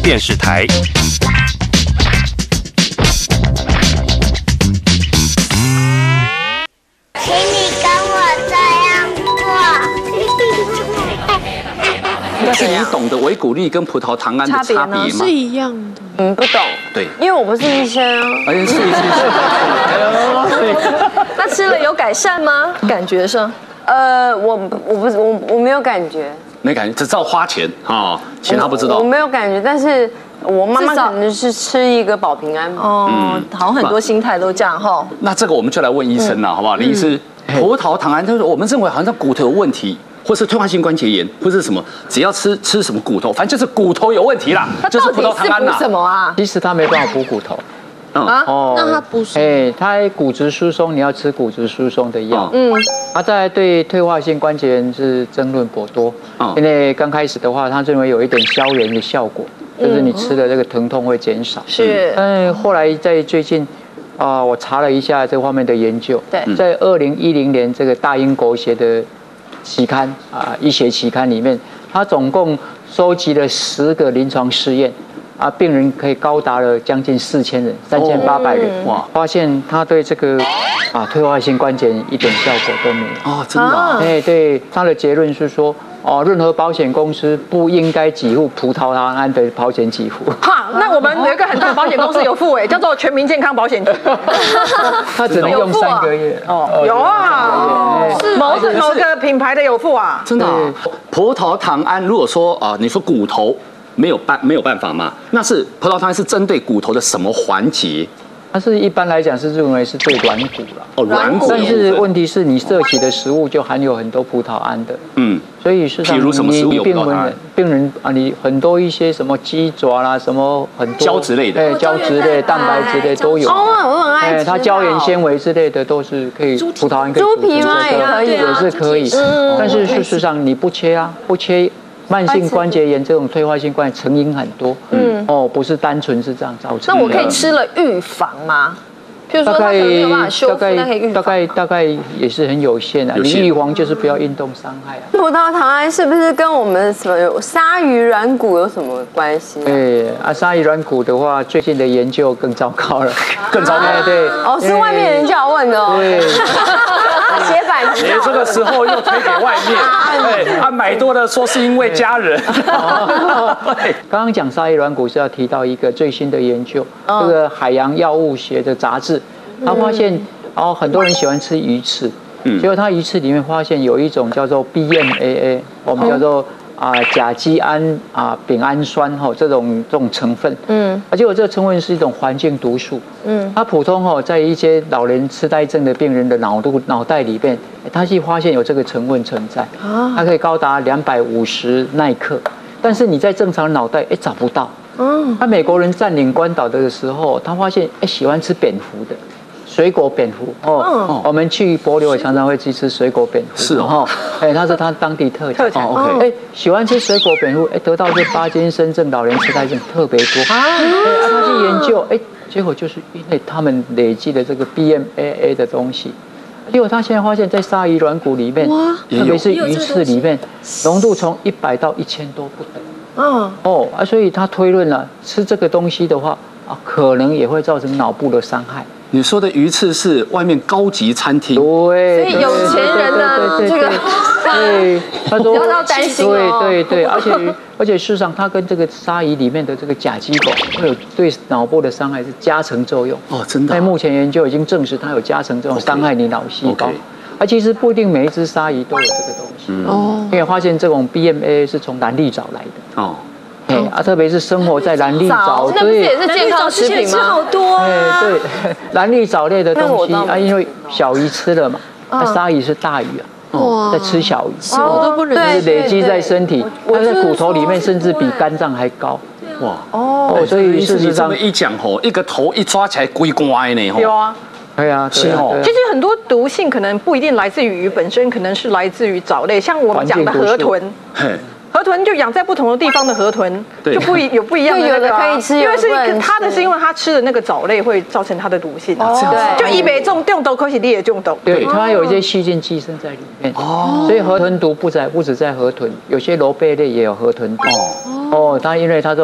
电视台。 请你跟我这样做。 但是你懂得维骨力跟葡萄糖胺的差别吗？ 是一样的。 不懂。 对， 因为我不是医生啊。 而且是。 那吃了有改善吗？感觉上？ 我没有感觉。 没感觉，只知道花钱啊，其他不知道。 我没有感觉，但是我妈妈可能是吃一个保平安。 哦，好像很多心态都这样哈。 那这个我们就来问医生了，好不好？林医师，葡萄糖胺就是我们认为好像骨头有问题，或是退化性关节炎，或是什么，只要吃什么骨头，反正就是骨头有问题啦，就是葡萄糖胺啦。 什么啊？ 其实它没办法补骨头。 那它不是？ 它骨质疏松，你要吃骨质疏松的药。它在对退化性关节炎是争论颇多。因为刚开始的话，他认为有一点消炎的效果，就是你吃的这个疼痛会减少。 是。 但后来在最近，我查了一下这方面的研究。 对。 在2010年这个大英国协的期刊医学期刊里面，它总共收集了10个临床试验。病人可以高达了将近4000人，3800人，哇！发现他对这个退化性关节一点效果都没有。 哦，真的。 对，他的结论是说，任何保险公司不应该给付葡萄糖胺的保险给付。 哈，那我们有一个很大的保险公司有付叫做全民健康保险局。 他只能用3个月。 有啊，是某个品牌的有付啊。 真的。葡萄糖胺如果说你说骨头。没有办法嘛？那是葡萄糖胺是针对骨头的什么环节？ 它是一般来讲是认为是对软骨了。 软骨。 但是问题是你摄取的食物就含有很多葡萄胺的。所以事实上， 比如什么食物有葡萄糖胺？ 病人你很多一些什么鸡爪啦，什么很多胶质类的， 胶质类、蛋白质类都有。 我很爱吃。 它胶原纤维之类的都是可以，葡萄胺可以。 猪皮吗？也可以， 也是可以。但是事实上你不切。慢性关节炎这种退化性关节成因很多，不是单纯是这样造成的。 那我可以吃了预防吗？譬如说它可能没有办法修复，但可以预防。 大概也是很有限的。你预防就是不要运动伤害啊。 葡萄糖胺是不是跟我们什么鲨鱼软骨有什么关系？ 对鲨鱼软骨的话，最近的研究更糟糕了， 更糟糕。 对， 是外面人叫我问的哦。 对。 写板子。 这个时候又推给外面，买多了说是因为家人。 刚刚讲鲨鱼软骨是要提到一个最新的研究，这个海洋药物学的杂志，他发现很多人喜欢吃鱼翅，结果他鱼翅里面发现有一种叫做 BMAA， 我们叫做甲基胺丙氨酸这种成分，结果这个成分是一种环境毒素，它普通在一些老年痴呆症的病人的脑袋里面，他去发现有这个成分存在，它可以高达250耐克，但是你在正常脑袋找不到。美国人占领关岛的时候，他发现喜欢吃蝙蝠的。水果蝙蝠我们去帛琉也常常会去吃水果蝙蝠， 是它是它当地特产。喜欢吃水果蝙蝠，得到这巴金森症、老年痴呆症特别多。他去研究，结果就是因为他们累积了这个 BMAA 的东西，结果他现在发现，在鲨鱼软骨里面，特别是鱼翅里面，浓度从100到1000多不等。所以他推论了，吃这个东西的话，可能也会造成脑部的伤害。 你说的鱼翅是外面高级餐厅， 对， 所以有钱人呢，这个对，他说不要担心对，而且事实上，它跟这个鲨鱼里面的这个甲基苯会有对脑部的伤害是加成作用。 真的。 在目前研究已经证实它有加成作用，伤害你脑细胞。其实不一定每一只鲨鱼都有这个东西。因为发现这种 BMAA 是从蓝绿藻来的。特别是生活在蓝绿藻， 那不是也是健康食品吗？吃好多对，蓝绿藻类的东西因为小鱼吃了嘛，鲨鱼是大鱼在吃小鱼， 我都不忍心，累积在身体，它在骨头里面甚至比肝脏还高。所以事实上这么一讲一个头一抓起来龟乖呢。 有啊。 对啊， 其实很多毒性可能不一定来自于鱼本身，可能是来自于藻类，像我们讲的河豚。河豚就养在不同的地方的河豚，就有不一样的那个， 可以吃， 因为是它的是因为它吃的那个藻类会造成它的毒性，就一杯中毒，可是你也中毒。 对，它有一些细菌寄生在里面，所以河豚毒不止在河豚，有些螺贝类也有河豚毒。它因为它这种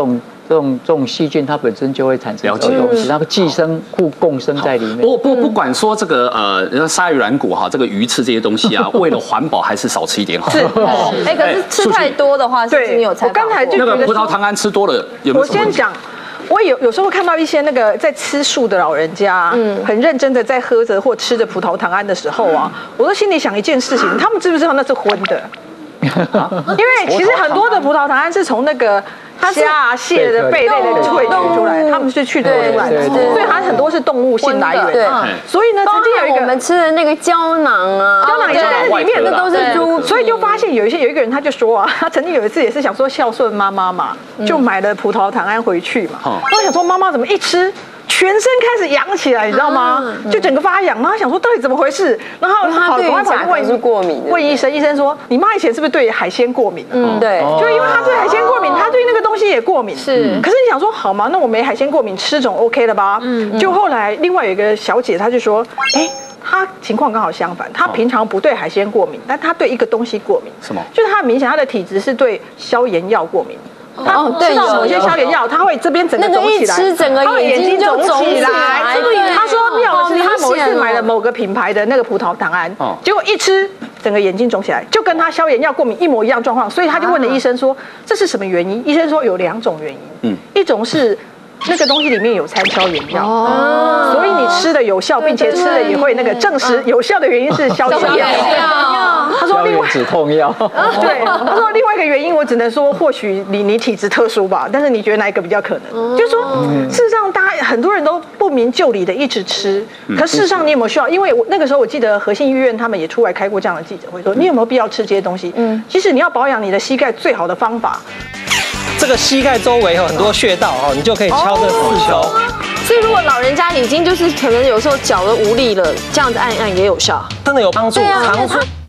这种细菌它本身就会产生这种东西，它寄生互共生在里面。 不管说这个鲨鱼软骨哈，这个鱼翅这些东西啊，为了环保还是少吃一点好。 是，哎，可是吃太多的话，是不是你有采访过？ 我刚才就那个葡萄糖胺吃多了有没有？ 我先讲。我有时候看到一些那个在吃素的老人家，很认真的在喝着或吃着葡萄糖胺的时候啊，我都心里想一件事情，他们知不知道那是荤的？因为其实很多的葡萄糖胺是从那个虾、蟹的贝类的萃取出来，他们是去脱出来的，所以它很多是动物性来源。所以呢，曾经有一个我们吃的那个胶囊啊， 胶囊也在里面， 那都是猪， 所以就发现有一个人他就说啊，他曾经有一次也是想说孝顺妈妈嘛，就买了葡萄糖胺回去嘛，然后想说妈妈怎么一吃。全身开始痒起来，你知道吗？就整个发痒，然后想说到底怎么回事，然后他对甲壳是过敏的， 问医生，医生说你妈以前是不是对海鲜过敏？ 对， 就因为她对海鲜过敏，她对那个东西也过敏。是，可是你想说好吗？那我没海鲜过敏，吃总 OK 了吧？就后来另外有一个小姐，她就说，哎。她情况刚好相反，她平常不对海鲜过敏，但她对一个东西过敏。 什么？ 就是她很明显，她的体质是对消炎药过敏。吃到某些消炎药，他会这边整个肿起来， 吃整个眼睛就肿起来。 他说妙的是，他某一次买了某个品牌的那个葡萄糖胺，结果一吃，整个眼睛肿起来，就跟他消炎药过敏一模一样状况。所以他就问了医生说，这是什么原因？医生说有2种原因，一种是那个东西里面有掺消炎药，所以你吃的有效，并且吃的也会那个证实有效的原因是消炎药。他说另外止痛药， 对，他说另外一个原因，我只能说或许你体质特殊吧，但是你觉得哪一个比较可能？就是说，事实上大家很多人都不明就里的一直吃，可事实上你有没有需要？因为那个时候我记得和信医院他们也出来开过这样的记者会，说你有没有必要吃这些东西？其实你要保养你的膝盖最好的方法， 这个膝盖周围有很多穴道哦，你就可以敲这4周。 所以如果老人家已经就是可能有时候脚都无力了，这样子按一按也有效， 真的有帮助，长春。